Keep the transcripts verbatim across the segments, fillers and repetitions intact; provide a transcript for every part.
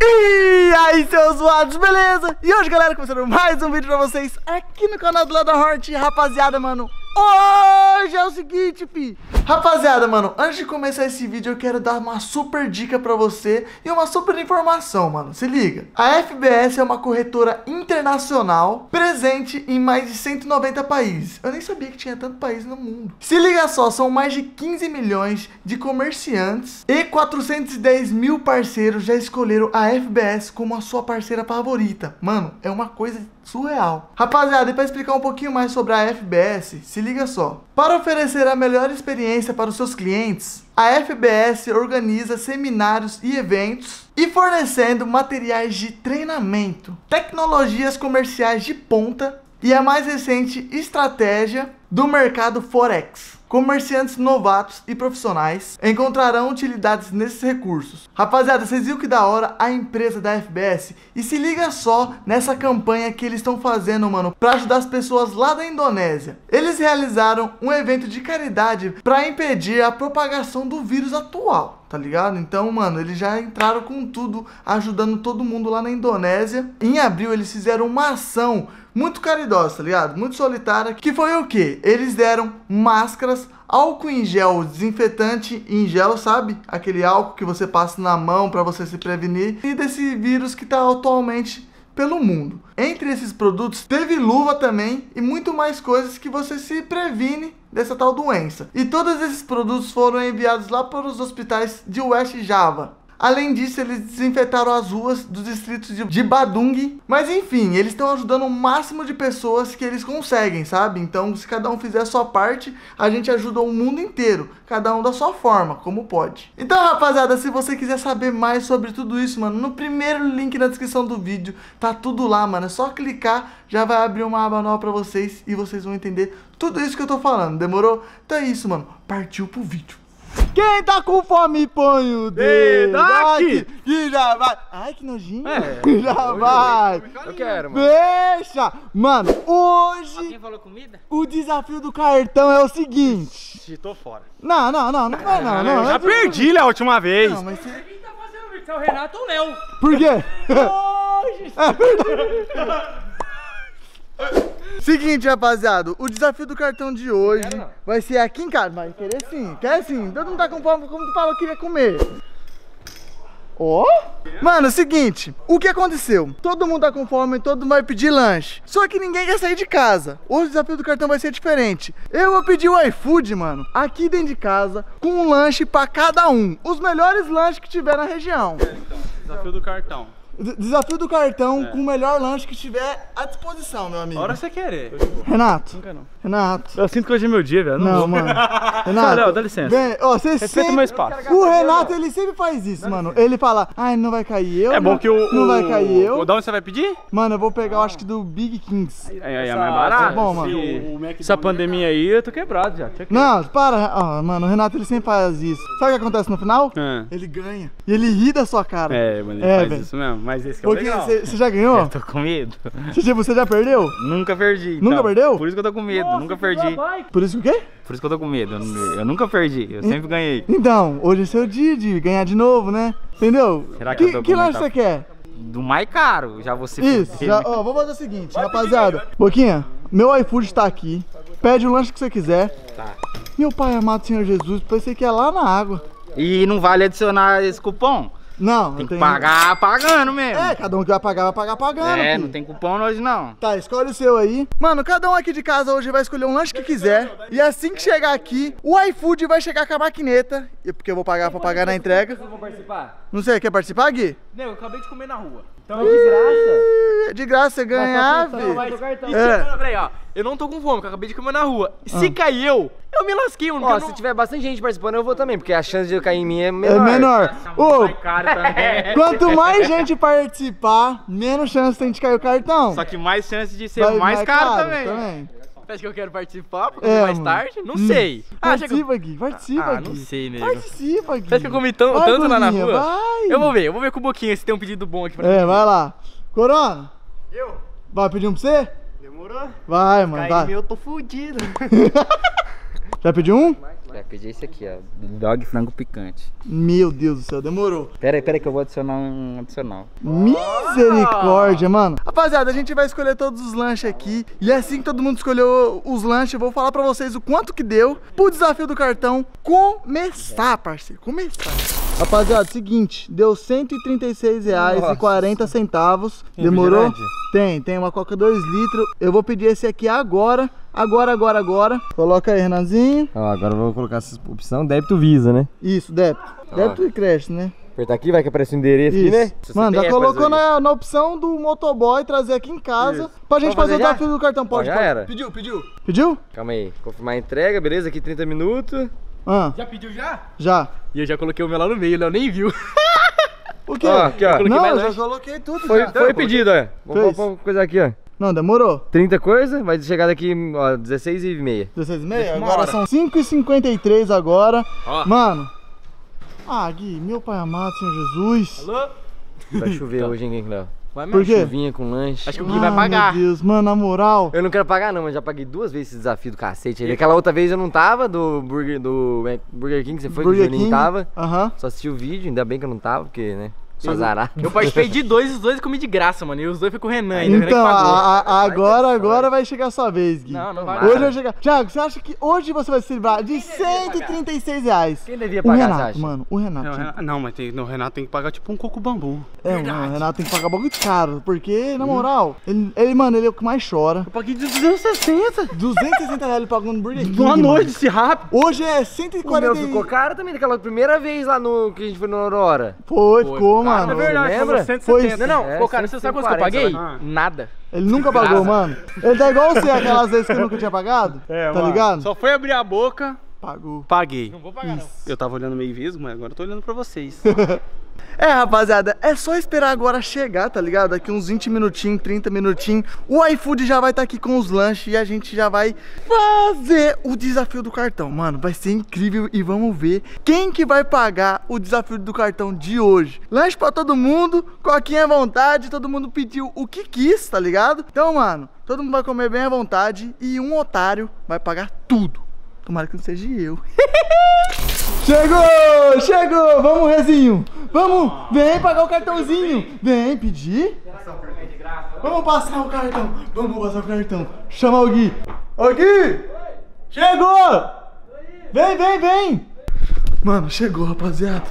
E aí, seus zoados, beleza? E hoje, galera, começando mais um vídeo pra vocês aqui no canal do Lada Hort. Rapaziada, mano, hoje é o seguinte, pi. Rapaziada, mano, antes de começar esse vídeo eu quero dar uma super dica pra você e uma super informação, mano. Se liga, a F B S é uma corretora internacional presente em mais de cento e noventa países. Eu nem sabia que tinha tanto país no mundo. Se liga só, são mais de quinze milhões de comerciantes e quatrocentos e dez mil parceiros já escolheram a F B S como a sua parceira favorita. Mano, é uma coisa surreal. Rapaziada, e para explicar um pouquinho mais sobre a F B S, se liga só. Para oferecer a melhor experiência para os seus clientes, a F B S organiza seminários e eventos e fornecendo materiais de treinamento, tecnologias comerciais de ponta e a mais recente estratégia do mercado Forex. Comerciantes novatos e profissionais encontrarão utilidades nesses recursos. Rapaziada, vocês viram que da hora a empresa da F B S? E se liga só nessa campanha que eles estão fazendo, mano, para ajudar as pessoas lá da Indonésia. Eles realizaram um evento de caridade para impedir a propagação do vírus atual, tá ligado? Então, mano, eles já entraram com tudo, ajudando todo mundo lá na Indonésia. Em abril, eles fizeram uma ação muito caridosa, tá ligado? Muito solitária, que foi o quê? Eles deram máscaras, álcool em gel, desinfetante em gel, sabe? Aquele álcool que você passa na mão pra você se prevenir e desse vírus que tá atualmente pelo mundo. Entre esses produtos, teve luva também e muito mais coisas que você se previne dessa tal doença. E todos esses produtos foram enviados lá para os hospitais de West Java. Além disso, eles desinfetaram as ruas dos distritos de, de Badung. Mas enfim, eles estão ajudando o máximo de pessoas que eles conseguem, sabe? Então, se cada um fizer a sua parte, a gente ajuda o mundo inteiro. Cada um da sua forma, como pode. Então, rapaziada, se você quiser saber mais sobre tudo isso, mano, no primeiro link na descrição do vídeo, tá tudo lá, mano. É só clicar, já vai abrir uma aba nova pra vocês e vocês vão entender tudo isso que eu tô falando. Demorou? Então é isso, mano. Partiu pro vídeo. Quem tá com fome, põe o dedo aqui, que já vai. Ai, que nojinho. É, já hoje, vai. Hoje, hoje, eu quero, mano. Deixa. Mano, hoje... Alguém falou comida? O desafio do cartão é o seguinte. Tô fora. Não, não, não, não vai não. não, eu já perdi lá a última vez. Não, mas você... Quem tá fazendo vídeo? É o Renato ou o Léo? Por quê? Hoje. É verdade. Seguinte, rapaziada, o desafio do cartão de hoje vai ser aqui em casa. Vai querer sim, quer sim. Todo mundo tá com fome, como tu falou que queria comer. Ó, oh? Mano, seguinte, o que aconteceu? Todo mundo tá com fome, todo mundo vai pedir lanche. Só que ninguém quer sair de casa. Hoje o desafio do cartão vai ser diferente. Eu vou pedir o iFood, mano, aqui dentro de casa, com um lanche pra cada um. Os melhores lanches que tiver na região. É, então, desafio do cartão. Desafio do cartão é. Com o melhor lanche que estiver à disposição, meu amigo. A hora você querer. Renato. Nunca não. Renato. Eu sinto que hoje é meu dia, velho. Não, não vou. mano. Renato. Léo, dá licença. Vem, ó, você Respeita sempre... o meu espaço. O Renato, ele sempre faz isso, dá mano. Licença. Ele fala, ai, não vai cair eu. É bom que o... Não o... vai cair eu. O... Da onde você vai pedir? Mano, eu vou pegar, eu acho que do Big Kings. Aí, aí é mais barato. Tá bom, mano. Se... Essa pandemia aí, eu tô quebrado já. Não, para. Ó, mano, o Renato, ele sempre faz isso. Sabe o que acontece no final? É. Ele ganha. E ele ri da sua cara. É, mano, ele é, faz véio. isso mesmo. Mas esse que é Porque legal. Você já ganhou? Eu tô com medo. Você já perdeu? Nunca perdi. Nunca então. perdeu? Por isso que eu tô com medo. Nossa, nunca perdi. Por isso que o quê? Por isso que eu tô com medo. Eu, eu nunca perdi. Eu sempre ganhei. Então, hoje é seu dia de ganhar de novo, né? Entendeu? Será que, que eu tô Que com lanche muita... você quer? Do mais caro. Já vou se Isso, já, ó, vou fazer o seguinte, vai rapaziada. Pedir, Boquinha, meu iFood tá aqui. Pede o lanche que você quiser. Tá. Meu pai amado Senhor Jesus, pensei que ia lá na água. E não vale adicionar esse cupom? Não, tem que tenho... pagar pagando mesmo. É, cada um que vai pagar, vai pagar pagando. É, filho. Não tem cupom hoje não. Tá, escolhe o seu aí. Mano, cada um aqui de casa hoje vai escolher um lanche que quiser. E assim que chegar aqui, o iFood vai chegar com a maquineta. Porque eu vou pagar pra pagar na entrega. Eu vou participar? Não sei, quer participar, Gui? Não, eu acabei de comer na rua. Então é de graça. É de graça você ganhar, filho. É. Peraí, ó. Eu não tô com fome, porque eu acabei de comer na rua. Se ah. cair eu, eu me lasquei. Eu Ó, não... se tiver bastante gente participando, eu vou também, porque a chance de eu cair em mim é menor. É menor. Ô, também. Quanto mais gente participar, menos chance tem de cair o cartão. Só que mais chance de ser Vai mais, mais caro, caro também. também. Você acha que eu quero participar pra é, comer mais mano. tarde? Não hum. sei. Participa, ah, Gui, participa, ah, Gui. não sei, nego. Participa, Gui. Você acha que eu comi tão, vai, tanto lá na Bolinha, rua? Vai. Eu vou ver, eu vou ver com o Boquinha se tem um pedido bom aqui pra É, mim. vai lá. Corona. Eu? Vai pedir um pra você? Demorou? Vai, mano, vai. Eu tô fudido. Já pediu um? É, pedi esse aqui, ó. Dog frango picante. Meu Deus do céu, demorou. Pera aí, pera aí que eu vou adicionar um adicional. Misericórdia, mano. Rapaziada, a gente vai escolher todos os lanches aqui. E assim que todo mundo escolheu os lanches, eu vou falar pra vocês o quanto que deu pro desafio do cartão começar, parceiro. Começar. Rapaziada, seguinte, deu cento e trinta e seis reais e quarenta centavos. Demorou? Tem, tem uma coca dois litros. Eu vou pedir esse aqui agora. Agora, agora, agora. Coloca aí, Renanzinho. Ó, agora eu vou colocar essa opção débito Visa, né? Isso, débito. Débito e crédito, né? Apertar aqui, vai que aparece o endereço Isso. aqui, né? Mano, já colocou na, na opção do motoboy trazer aqui em casa. Isso. Pra gente Vamos fazer, fazer o já? desafio do cartão. Pode, Ó, já pode. era. Pediu, pediu. Pediu? Calma aí, confirmar a entrega, beleza? Aqui trinta minutos. Ah, Já pediu já? já. E eu já coloquei o meu lá no meio, o Léo nem viu. O quê? Ó, aqui, ó. coloquei Não, mais eu já lanche. coloquei tudo Foi, já. foi pedido, ó. Vamos Fez. vamos coisa aqui, ó. Não, demorou. trinta coisa, vai chegar daqui, ó, dezesseis e meia. dezesseis e meia? Uma Agora hora. são cinco e cinquenta e três agora. Ó. Mano. Ah, Gui, meu pai amado, Senhor Jesus. Alô? Vai chover hoje, hein, Léo? Vai Por mesmo. quê? Chuvinha com lanche. Acho que o Gui vai pagar. Ai, meu Deus, mano, na moral. Eu não quero pagar não, mas já paguei duas vezes esse desafio do cacete. Aquela outra vez eu não tava, do Burger, do Mac- Burger King que você foi, Burger que o Juninho King. tava. Aham. Só assisti o vídeo, ainda bem que eu não tava, porque, né, sou azarado. Eu participei de dois, os dois eu comi de graça, mano. E os dois foi com o Renan ainda. o Renan que Então, pagou. a- a- agora, agora vai chegar a sua vez, Gui. Não, não vai. Hoje vai chegar. Thiago, você acha que hoje você vai se livrar de cento e trinta e seis reais? Quem devia O pagar, você Renato, acha? mano, o Renato. Não, Renato- não, mas tem, no Renato tem que pagar tipo um coco bambu. É, mano, o Renato tem que pagar bagulho caro, porque, na moral, ele, ele, mano, ele é o que mais chora. Eu paguei de duzentos e sessenta. duzentos e sessenta reais ele pagou no Burger King, Boa mano. noite, esse rápido. Hoje é cento e O quarenta. meu ficou caro também, daquela primeira vez lá no que a gente foi no Aurora. Foi, Foi, ficou, ficou caro. mano. É verdade, lembra? foi cento e Foi setenta. Não, não, É, pô, cara, você sabe quanto que eu paguei? cento e quarenta, Nada. Ele nunca pagou, mano. Ele tá igual você, aquelas vezes que eu nunca tinha pagado. É, tá mano, ligado? Só foi abrir a boca, Pagou. paguei. Não vou pagar, não. Eu tava olhando meio visgo, mas agora eu tô olhando pra vocês. É, rapaziada, é só esperar agora chegar, tá ligado? Daqui uns vinte minutinhos, trinta minutinhos, o iFood já vai estar aqui com os lanches e a gente já vai fazer o desafio do cartão. Mano, vai ser incrível e vamos ver quem que vai pagar o desafio do cartão de hoje. Lanche pra todo mundo, coquinha à vontade, todo mundo pediu o que quis, tá ligado? Então, mano, todo mundo vai comer bem à vontade e um otário vai pagar tudo. Tomara que não seja eu. Chegou! Chegou! Vamos, Rezinho! Vamos! Vem pagar o cartãozinho! Vem pedir! Vamos passar o cartão! Vamos passar o cartão! Chama o Gui! Ô Gui! Chegou! Vem, vem, vem! Mano, chegou, rapaziada!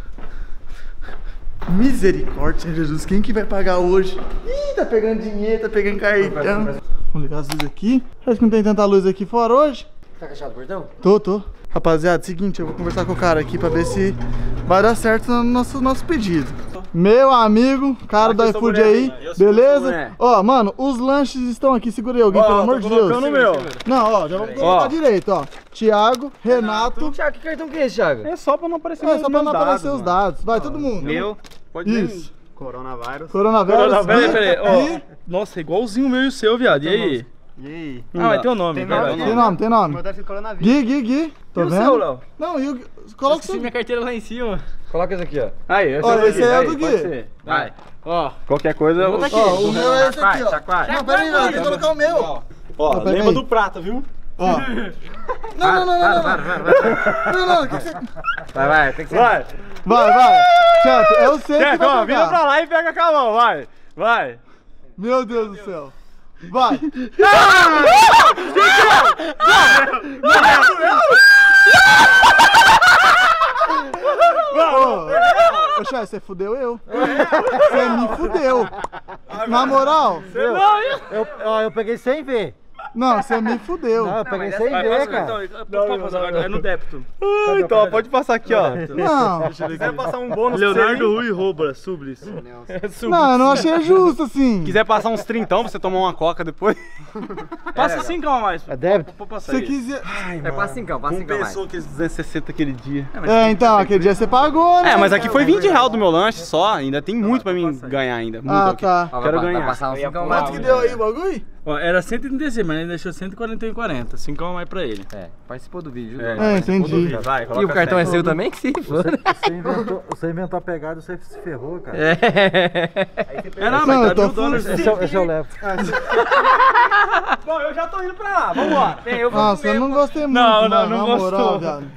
Misericórdia, Senhor Jesus! Quem que vai pagar hoje? Ih, tá pegando dinheiro, tá pegando cartão! Vamos ligar as luzes aqui. Acho que não tem tanta luz aqui fora hoje. Tá cachado, portão? Tô, tô. Rapaziada, seguinte, eu vou conversar com o cara aqui pra ver se vai dar certo no nosso, nosso pedido. Meu amigo, cara do iFood aí, beleza? Ó, mano, os lanches estão aqui, segura aí alguém, pelo amor de Deus. Não, ó, já vamos colocar direito, ó. Thiago, Renato. Thiago, que cartão que é esse, Thiago? É só pra não aparecer É, meus só pra não dados, aparecer os mano. dados. Vai, todo mundo. Meu, pode ver. Isso. Coronavírus. Coronavírus. Peraí, peraí, ó. Gui. Nossa, igualzinho o meu e o seu, viado. E aí? E aí? Ah, mas tem o nome, velho. Tem nome, tem nome. Meu tá escrito coronavírus. Gui, Gui, Gui. Tá E o vendo? seu, Léo? Não, e o... Coloca o Esqueci seu. minha carteira lá em cima. Coloca esse aqui, ó. Aí, esse Olha, é o esse aí é o do Gui. Pode Gui. ser. Vai. Ó, Qualquer coisa eu... Ó, o meu é esse aqui, ó. Chacoalha. Não, peraí, não, tem que colocar o meu. Ó, Ó, pega lembra aí. do prato, viu? Ó. Não, não, não, não, não. Não, não, o que que você... Vai, vai, tem que ser. Vai. Vai, vai. Chefe, é o seu que Chefe, vai ó, vira pra pegar. lá e pega com a mão, vai. Vai. Meu Deus do céu. Vai. Ô, ô chefe, você fudeu eu. Você me fudeu. Na moral. Eu, ó, eu peguei sem ver. Não, você me fudeu. Não, eu peguei sem ver, cara. Pode passar agora, é no débito. Então, ó, pode passar aqui, ó. Não, Quiser passar um bônus Leonardo Rui Rouba, Sublis. não, eu não achei justo assim. Quiser passar uns trintão pra você tomar uma coca depois. Passa cinco a mais. É débito? Pode passar Se aí. quiser. É, passa cincão, passa cincão mais. Compensou aqueles duzentos e sessenta aquele dia. É, então, aquele dia você pagou, né? É, mas aqui foi vinte reais do meu lanche só, ainda tem muito pra mim ganhar ainda. Muito Ah, aqui. tá. Ó, Quero vai, ganhar. vai passar um cincão Quanto mais. que deu aí o bagulho? Ó, era cento e trinta e seis, mas ele deixou cento e quarenta e um e quarenta. cinco a mais pra ele. É, participou do vídeo. É, né? É, entendi. Vai, E o cartão é seu também? Que se for. Você inventou, você inventou a pegada e você se ferrou, cara. É. É, não, Não, mas eu tá tô mil dólares. full- Esse, eu- esse eu levo. Bom, eu já tô indo pra lá, vambora. Eu vou Nossa, eu comer. não gostei muito, Não, não, mano, não na moral, gostou. viado.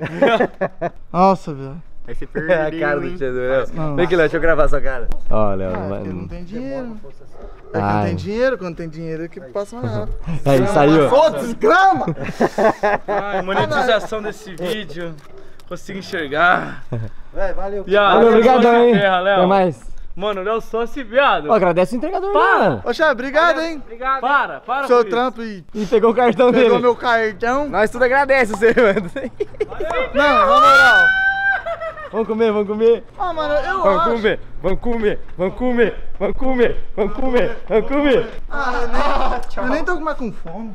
Nossa, velho. Aí você É perdeu. a cara do hein? tio do Léo. Não. Vem aqui, Léo, deixa eu gravar sua cara. Ó, Léo, Ah, não é vai. porque não tem dinheiro. É que não Ai. tem dinheiro, quando tem dinheiro é que passa mais rápido. Aí, saiu. Foda-se, grama! Ai, monetização desse vídeo. Consigo enxergar. Véi, valeu. Viado, Valeu, obrigadão, hein? Ferra, Léo. Até mais. Mano, o Léo só se viado. Ó, agradece o entregador, Para. mano. Ô, Chá, obrigado, hein? Para, para Seu com isso. trampo e E pegou o cartão pegou dele. meu cartão. Nós tudo agradece você, mano. Não, na moral. Vamos comer, vamos comer. Ah, mano, eu Vamos acho. comer, vamos comer, vamos comer, vamos comer, vamos comer, vamos comer. Ah, eu nem, eu nem tô mais com fome.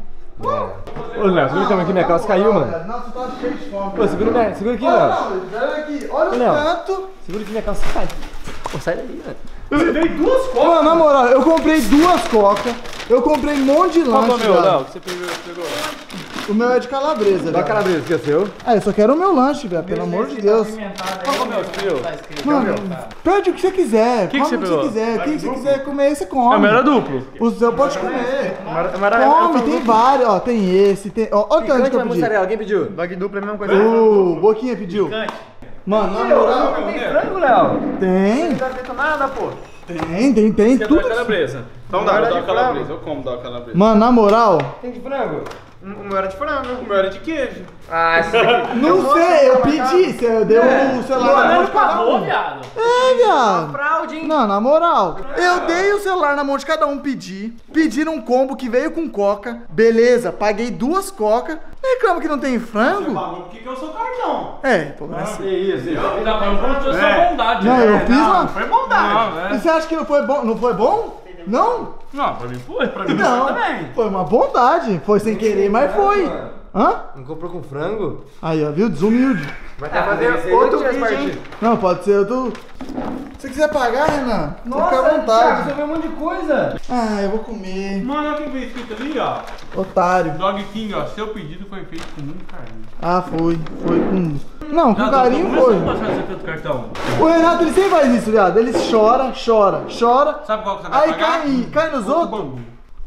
Ô, Léo, segura também aqui, minha calça caiu, mano. Nossa, tô cheio de fome. Ô, segura, minha, segura aqui, Olha, Léo. não, olha aqui, olha o Léo. tanto. Segura aqui, minha calça cai. Pô, sai daí, mano. Mano, na moral, eu comprei duas cocas, eu comprei um monte de Qual que é lanche, o meu, velho. Léo? Que você pegou? pegou? O meu é de calabresa, Dá velho. calabresa, que é seu? Ah, eu só quero o meu lanche, velho, pelo amor de Deus. Qual que é o meu, seu? Mano, pede o que você quiser, que come você o que você pegou? quiser, o que você quiser comer, você come. É o meu era duplo. O seu pode comer. Mara- Come, tem vários, ó, tem esse, tem... Ó, ó o tanto que eu Picante, pedi. mussarela, quem pediu? Dog duplo é a mesma coisa. O Boquinha pediu. Mano, na moral, Tem frango, Léo? tem, Não tá feito nada, pô. tem, tem, tem, Quer tudo. dar calabresa? Então dá, eu dou a calabresa. Eu como dar a calabresa. Mano, na moral, Tem de frango? O meu era de frango. O meu era de queijo. Ah, esse daqui. não sei, eu pedi, você deu o celular na mão de cada um. viado. É, viado. Fraude, hein? Não, na moral, eu dei o celular na mão de cada um, pedi, pedi um combo que veio com coca, beleza, paguei duas coca, reclama que não tem frango? Por que que eu sou cartão? É, pô, mas... Que isso, isso. Dá pra não sua bondade. Não, né? eu fiz uma... Foi bondade. Não, E é. você acha que não foi bom? Não foi bom? Não? Não, pra mim foi. Pra mim Não, foi também. foi uma bondade, foi sem querer, mas foi. Hã? Não comprou com frango? Aí, ó, viu? Desumilde. Vai ter que fazer outro vídeo, hein? Não, pode ser outro... Se você quiser pagar, Renan, você fica à vontade. viu um monte de coisa. Ah, eu vou comer. Mano, olha quem fez escrito ali, ó. Otário. Dog King, ó. Seu pedido foi feito com muito carinho. Ah, foi. Foi com... Não, com carinho Como foi. você pode fazer pelo cartão? O Renato, ele sempre faz isso, viado. Ele chora, chora, chora. Sabe qual que você vai Aí pagar? cai, cai nos outros. Bambu.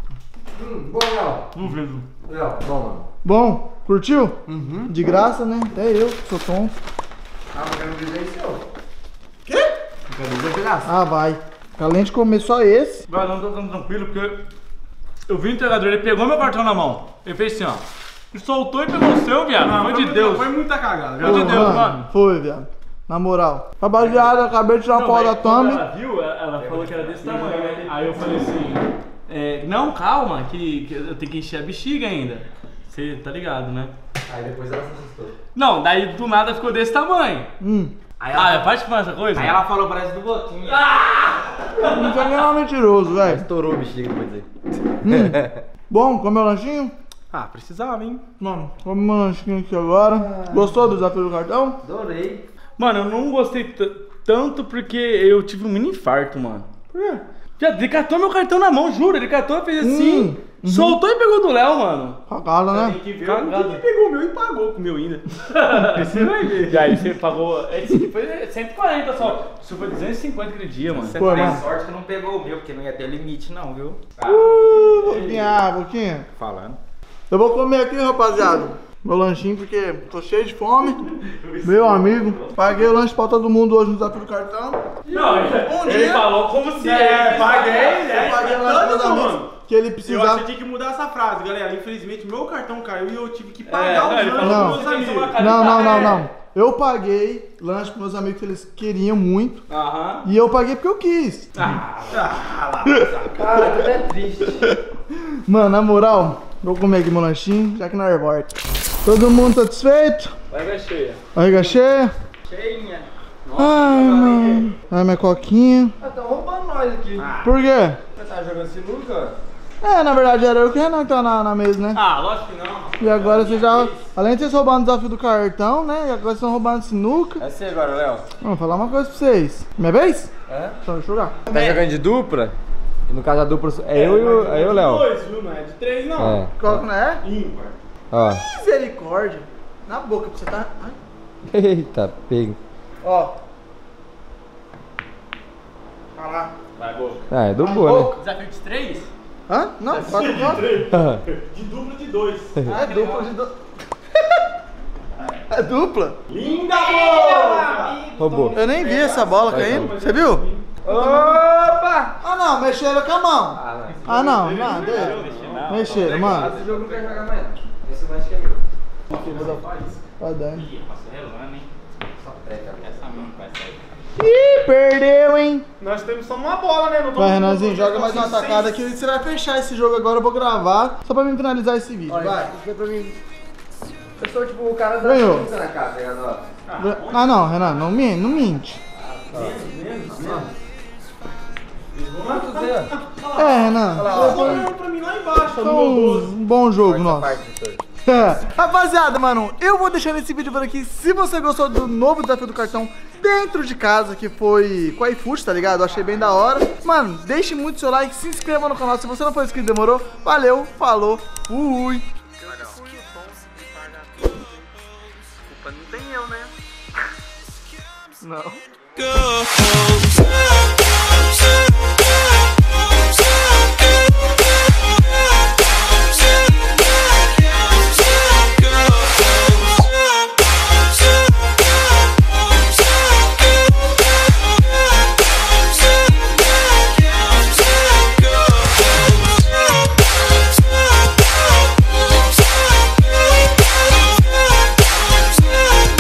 Hum, bom, Léo. Não vejo. Léo, bom, mano. Bom, curtiu? De graça, né? Até eu, que sou tonto. Ah, mas eu não dizer isso, não. Quê? Não quero dizer de graça. Ah, vai. Além de comer só esse. Agora não tô tão tranquilo porque eu vi o entregador, ele pegou meu cartão na mão. Ele fez assim, ó. E soltou e pegou o seu, viado. Foi de Deus. Foi muita cagada. Foi de Pô, Deus, mano. Foi, viado. Na moral. Rapaziada, acabei de tirar uma foto da thumb. Ela viu, ela ela falou que era desse tamanho, né? Aí eu falei assim, é, não, calma, que, que eu tenho que encher a bexiga ainda. Você tá ligado, né? Aí depois ela se assustou. Não, daí do nada ficou desse tamanho. Hum. Aí ela, ah, é parte de essa coisa? Aí ela falou, parece do Boquinha. Não sei nem é mentiroso, velho. Estourou o bexiga, depois dizer. Hum. Bom, comeu o lanchinho? Ah, precisava, hein? Mano, come meu lanchinho aqui agora. Gostou do desafio do cartão? Adorei. Mano, eu não gostei t- tanto porque eu tive um mini infarto, mano. Por quê? Já, ele catou meu cartão na mão, juro. Ele catou, fez assim, Hum, soltou e pegou do Léo, mano. Cagada, né? Que Cagado. Que pegou o meu e pagou com o meu ainda. Você vai ver. E aí você pagou. Esse foi cento e quarenta só. Isso foi duzentos e cinquenta aquele dia, mano. Você Pô, tem mano. sorte que não pegou o meu, porque não ia ter limite não, viu? Uh, Boquinha, Boquinha. Falando. Eu vou comer aqui, rapaziada. Meu lanchinho, porque tô cheio de fome. Meu amigo. Paguei o lanche pra todo mundo hoje no desafio do cartão. Não, ele, Um ele dia- falou como se. É, ele- paguei, Eu paguei o lanche pros amigos. Que ele Eu precisava. acho que tinha que mudar essa frase, galera. Infelizmente, meu cartão caiu e eu tive que pagar É, os não, ele lanches falou Não. dos meus amigos. Não, não, não, não. Eu paguei lanche pros meus amigos que eles queriam muito. Aham. E eu paguei porque eu quis. Ah, Cara, tu é triste. Mano, na moral, vou comer aqui meu lanchinho, já que não é volta. Todo mundo satisfeito? barriga cheia. Barriga cheia? Cheinha. Ai, mano. Ai, minha coquinha. Ah, tá roubando nós aqui. Por quê? Você tá jogando sinuca? É, na verdade era eu que o Renan que tá na, na mesa, né? Ah, lógico que não. E agora vocês já. Além de vocês roubarem o desafio do cartão, né? E agora vocês estão roubando sinuca. É você agora, Léo. Vamos falar uma coisa pra vocês. Minha vez? É? Então, deixa eu jogar. Tá jogando de dupla? No caso, a dupla é eu e o é eu e o Léo. dois, viu? Não é de três, não. É. Qual que não é? Ímpar. Ó. Misericórdia. Na boca pra você tá. Ai. Eita, pego. Ó. Olha lá. Vai, boca. Ah, é do boa, Desafio de três? Hã? Não, quatro, quatro. né? De dupla de dois. Ah, é dupla de dois. É dupla? Linda bola! Roubou. Eu nem vi essa bola caindo. Você viu? Opa! Ah não, mexeram com a mão. Ah, não. Ah não, não, deixa. Mexeram, mano. Esse jogo não quer jogar mais. Esse eu acho que é meu. Tá dando. Essa mão não vai sair. Ih, perdeu, hein? Nós temos só uma bola, né? Não Vai, Renanzinho, joga mais uma tacada aqui. Você vai fechar esse jogo agora, eu vou gravar. Só pra mim finalizar esse vídeo, vai. Isso é pra mim. Eu sou tipo o cara da Ganhou. pizza na casa, tá ligado? Ó. Ah não, Renan, não, min- não mente. Quantos dedos? É, Renan. Tá olhando pra mim lá embaixo, Foi no meu doze. um bom jogo Essa nosso. parte, Vitor. Rapaziada, mano, eu vou deixando esse vídeo por aqui. Se você gostou do novo desafio do cartão dentro de casa, que foi com o iFood, tá ligado? Eu achei bem da hora. Mano, deixe muito seu like, se inscreva no canal se você não for inscrito, demorou? Valeu, falou, fui. Culpa não tem eu, né? Não. Go.